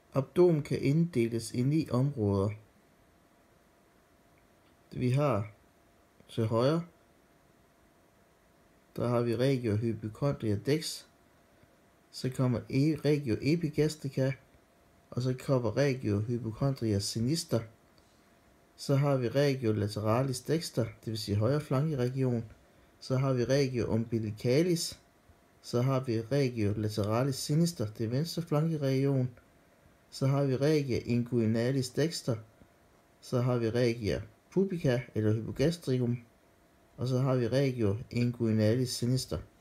Abdomen kan inddeles i 9 områder. Vi har til højre, der har vi regio hypocondria dex, så kommer regio epigastrica, og så kommer regio hypocondria sinistra. Så har vi regio lateralis dexter, det vil sige højre flankeregion. Så har vi regio umbilicalis. Så har vi regio lateralis sinister, det er venstre flankeregion. Så har vi regio inguinalis dexter. Så har vi regio pubica eller hypogastricum. Og så har vi regio inguinalis sinister.